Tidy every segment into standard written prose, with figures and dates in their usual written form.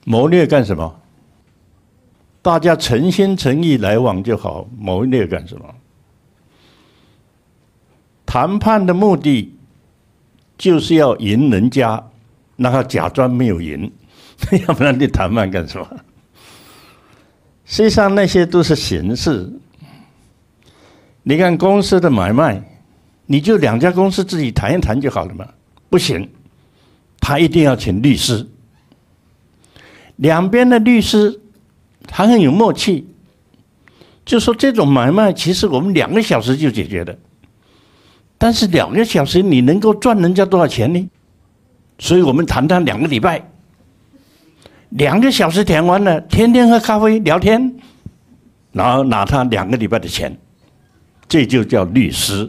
谋略干什么？大家诚心诚意来往就好，谋略干什么？谈判的目的就是要赢人家，让他假装没有赢，要不然你谈判干什么？实际上那些都是形式。你看公司的买卖，你就两家公司自己谈一谈就好了嘛？不行，他一定要请律师。两边的律师他很有默契，就说这种买卖其实我们2个小时就解决了，但是2个小时你能够赚人家多少钱呢？所以我们谈2个礼拜，2个小时谈完了，天天喝咖啡聊天，然后拿他2个礼拜的钱，这就叫律师。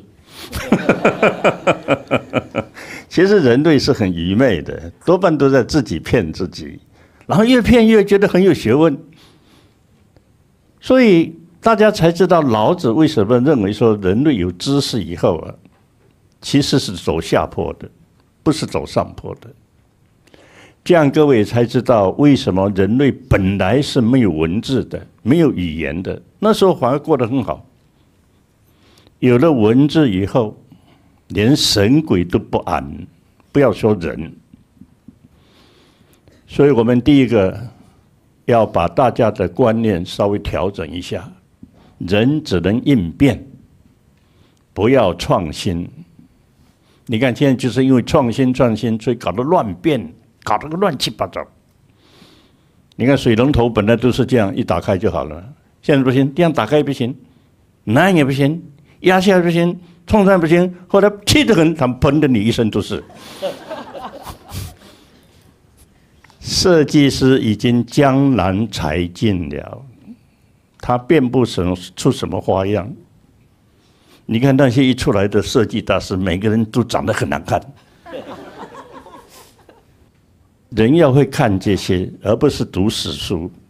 其实人类是很愚昧的，多半都在自己骗自己，然后越骗越觉得很有学问。所以大家才知道老子为什么认为说人类有知识以后啊，其实是走下坡的，不是走上坡的。这样各位才知道为什么人类本来是没有文字的，没有语言的，那时候反而过得很好。有了文字以后，连神鬼都不安，不要说人。所以我们第一个要把大家的观念稍微调整一下，人只能应变，不要创新。你看现在就是因为创新，所以搞得乱变，搞得个乱七八糟。你看水龙头本来都是这样，一打开就好了，现在不行，这样打开也不行，那样也不行，压下也不行，冲上不行，后来气得很，他们喷的你一身都是。设计师已经江郎才尽了，他变不出什么花样。你看那些一出来的设计大师，每个人都长得很难看。人要会看这些，而不是读死书。